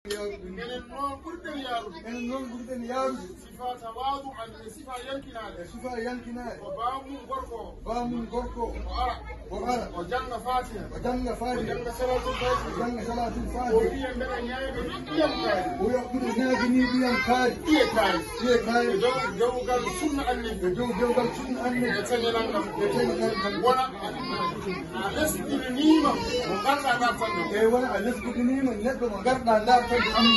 enen noon ɓurɗen yaarude sifa tawadu'an e sifa yalkinade ko bamum gorko o ara o janga fatiha o janga salatul fatiha o wiya mbeɗa ñaagi ni ɓiyam kaari ɓiye kaari e dewgal sunna annabi e teñenal ngam wona a lesɗinanima mo garɗa dartanɗo e wona a lesɗinanima neɗɗo mo garɗa dartanɗo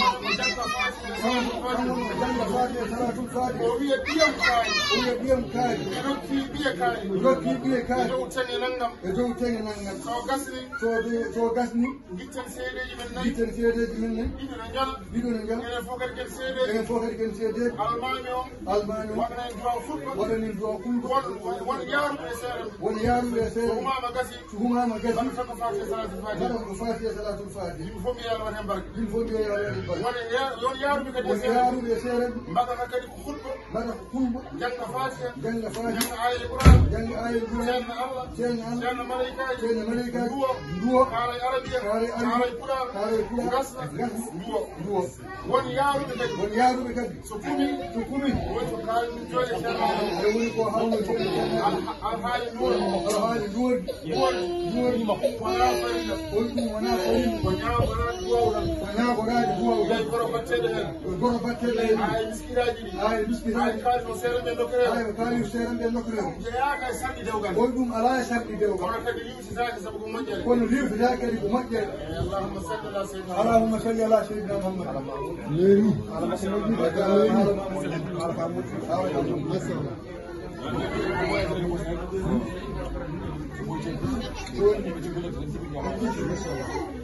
salatul fatiha o wiya ɓiyam kaari e rokki ɓiye kaari e dow teŋenal ngam so gasni guitten seedeji men nayi ɗiɗo no jal enen fof kadi ken seedeji almami o waɗanin duwa fulɓe won yaaruɓe e seere so humama gasi waɗa ko fatiha salatul fatiha yimɓe fof mbiya Allah waɗen barke yon yaaruɓe e seere mbaɗata kadi ko fulɓe janga fatiha janga ayel Qur'an ceerno malaikaji duwo kaalay arabiya kaalay pulaar gasna duwo won yaaruɓe kadi so kumi woni ko kaali ɗum jooɗe ceerno e woni ko hawno alhaali duwoɗi wona farilla on ɗum wona farilla ko ñaagoraade duwawɗan ay goro batteɗe hen ay miskiraji ɗi ay kaali no seeranɓe nokkuren jeeyaka e sarɗi dewgal on ɗum ala e sarɗi dewgal kono kadi limsitaki sabu ko moƴƴere kono limsitaki kadi ko moƴƴere allahumma salli ala sayyidina muhammad Thank you.